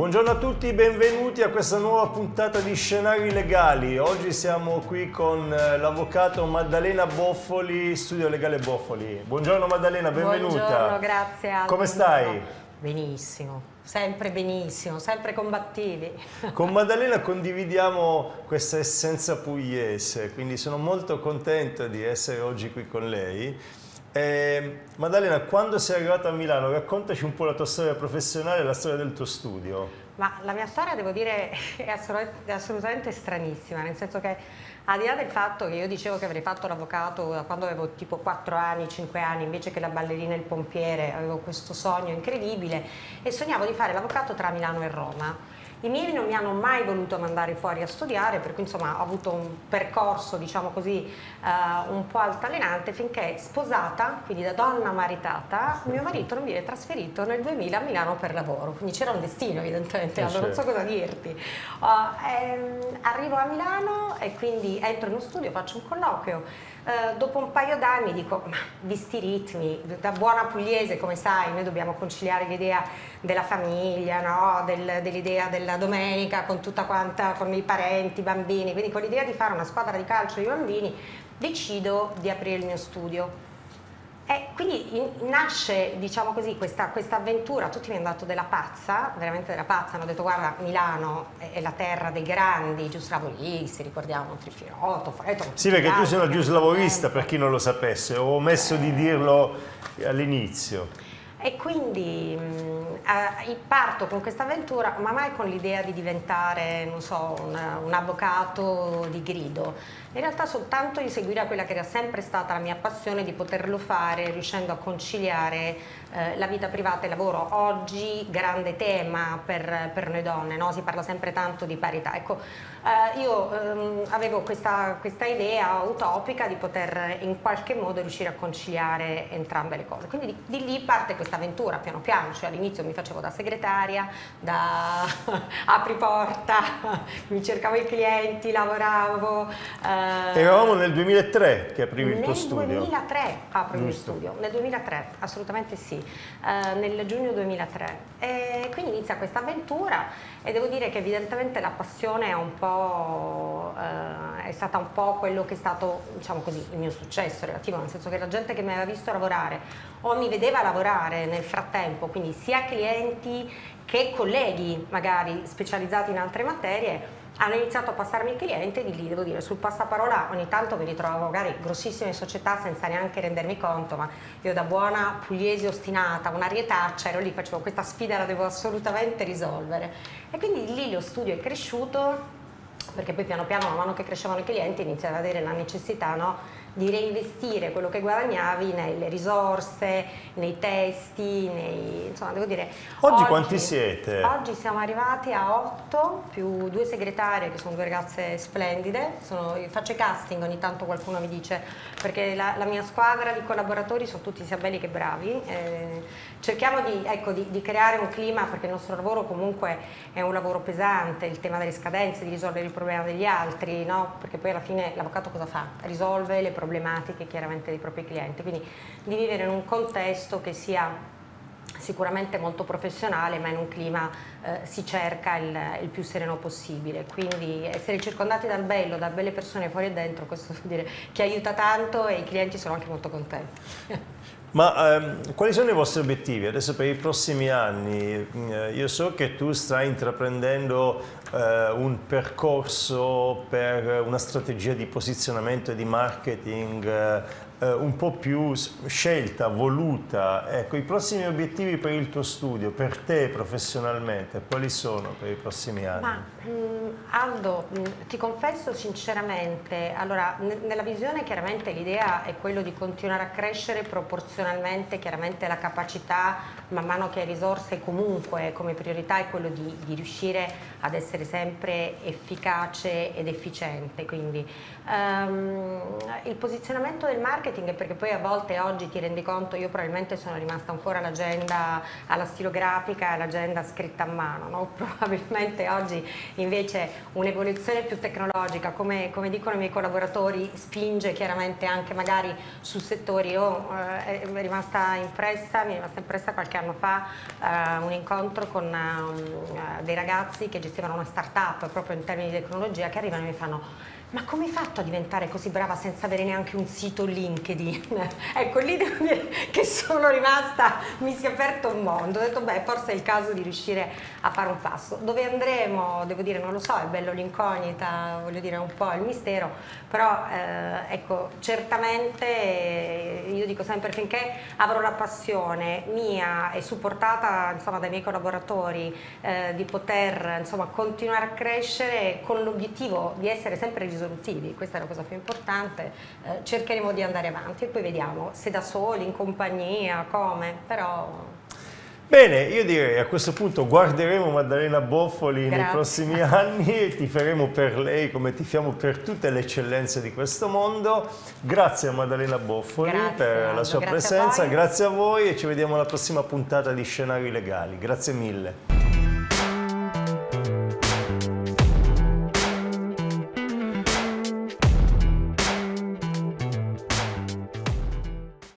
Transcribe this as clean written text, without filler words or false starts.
Buongiorno a tutti, benvenuti a questa nuova puntata di Scenari Legali. Oggi siamo qui con l'avvocato Maddalena Boffoli, Studio Legale Boffoli. Buongiorno Maddalena, benvenuta. Buongiorno, grazie Aldo. Come stai? Benissimo, sempre combattivi. Con Maddalena condividiamo questa essenza pugliese, quindi sono molto contento di essere oggi qui con lei. Maddalena, quando sei arrivata a Milano, raccontaci un po' la tua storia professionale e la storia del tuo studio. Ma la mia storia, devo dire, è assolutamente stranissima, nel senso che al di là del fatto che io dicevo che avrei fatto l'avvocato da quando avevo tipo 4 anni, 5 anni, invece che la ballerina e il pompiere, avevo questo sogno incredibile e sognavo di fare l'avvocato tra Milano e Roma. I miei non mi hanno mai voluto mandare fuori a studiare, per cui insomma ho avuto un percorso, diciamo così, un po' altalenante, finché sposata, quindi da donna maritata, mio marito non viene trasferito nel 2000 a Milano per lavoro, quindi c'era un destino evidentemente, allora non so cosa dirti. Arrivo a Milano e quindi entro in uno studio, faccio un colloquio. Dopo un paio d'anni dico, ma visti i ritmi, da buona pugliese, come sai, noi dobbiamo conciliare l'idea della famiglia, no? Dell'idea della domenica con tutta quanta, con i parenti, i bambini, quindi con l'idea di fare una squadra di calcio di bambini, decido di aprire il mio studio. E quindi nasce, diciamo così, questa avventura. Tutti mi hanno dato della pazza, veramente della pazza, hanno detto guarda, Milano è la terra dei grandi giuslavoristi, ricordiamo Trifirotto, Freto. Sì, perché tu sei una giuslavorista, per chi non lo sapesse, ho omesso di dirlo all'inizio. E quindi parto con questa avventura, ma mai con l'idea di diventare, non so, un avvocato di grido. In realtà soltanto di seguire quella che era sempre stata la mia passione, di poterlo fare riuscendo a conciliare la vita privata e il lavoro. Oggi grande tema per noi donne, no? Si parla sempre tanto di parità. Ecco, io avevo questa idea utopica di poter in qualche modo riuscire a conciliare entrambe le cose. Quindi di lì parte questa avventura piano piano, cioè all'inizio mi facevo da segretaria, da apriporta, mi cercavo i clienti, lavoravo. Eravamo nel 2003 che aprivi il tuo studio. Nel 2003 apro il mio studio, nel 2003, assolutamente sì, nel giugno 2003. E quindi inizia questa avventura e devo dire che evidentemente la passione è stata un po' quello che è stato, diciamo così, il mio successo relativo, nel senso che la gente che mi aveva visto lavorare o mi vedeva lavorare nel frattempo, quindi sia clienti che colleghi magari specializzati in altre materie, hanno iniziato a passarmi il cliente e di lì, devo dire, sul passaparola ogni tanto mi ritrovavo magari grossissime società senza neanche rendermi conto, ma io da buona pugliese ostinata, una rietaccia, ero lì, facevo questa sfida, la devo assolutamente risolvere. E quindi lì lo studio è cresciuto, perché poi piano piano, man mano che crescevano i clienti, iniziavi ad avere la necessità, no, di reinvestire quello che guadagnavi nelle risorse, nei testi, insomma, devo dire... Oggi quanti siete? Oggi siamo arrivati a 8, più 2 segretarie, che sono 2 ragazze splendide. Io faccio casting, ogni tanto qualcuno mi dice, perché la mia squadra di collaboratori sono tutti sia belli che bravi. Cerchiamo di creare un clima, perché il nostro lavoro comunque è un lavoro pesante, il tema delle scadenze, di risolvere il problema degli altri, no? Perché poi alla fine l'avvocato cosa fa? Risolve le problematiche chiaramente dei propri clienti, quindi di vivere in un contesto che sia sicuramente molto professionale, ma in un clima si cerca il più sereno possibile, quindi essere circondati dal bello, da belle persone fuori e dentro, questo vuol dire che aiuta tanto e i clienti sono anche molto contenti. Ma quali sono i vostri obiettivi adesso per i prossimi anni? Io so che tu stai intraprendendo un percorso per una strategia di posizionamento e di marketing un po' più scelta, voluta. Ecco, i prossimi obiettivi per il tuo studio, per te professionalmente, quali sono per i prossimi anni? Ma Aldo, ti confesso sinceramente, allora nella visione chiaramente l'idea è quello di continuare a crescere proporzionalmente, chiaramente la capacità man mano che hai risorse, comunque come priorità è quello di riuscire ad essere sempre efficace ed efficiente, quindi il posizionamento del marketing è perché poi a volte oggi ti rendi conto, io probabilmente sono rimasta ancora all'agenda alla stilografica e all'agenda scritta a mano, no? Probabilmente oggi invece un'evoluzione più tecnologica, come dicono i miei collaboratori, spinge chiaramente anche magari su settori. Mi è rimasta impressa qualche anno fa un incontro con dei ragazzi che gestivano una start-up proprio in termini di tecnologia, che arrivano e mi fanno: ma come hai fatto a diventare così brava senza avere neanche un sito LinkedIn? Ecco, lì devo dire che sono rimasta, mi si è aperto un mondo, ho detto beh, forse è il caso di riuscire a fare un passo. Dove andremo, devo dire, non lo so, è bello l'incognita, voglio dire, è un po' il mistero, però ecco, certamente io dico sempre, finché avrò la passione mia e supportata insomma dai miei collaboratori di poter insomma continuare a crescere con l'obiettivo di essere sempre risolutivi, questa è la cosa più importante, cercheremo di andare avanti e poi vediamo se da soli, in compagnia, come, però... Bene, io direi a questo punto guarderemo Maddalena Boffoli nei prossimi anni e tiferemo per lei come tifiamo per tutte le eccellenze di questo mondo. Grazie a Maddalena Boffoli per la sua presenza, grazie a voi e ci vediamo alla prossima puntata di Scenari Legali. Grazie mille.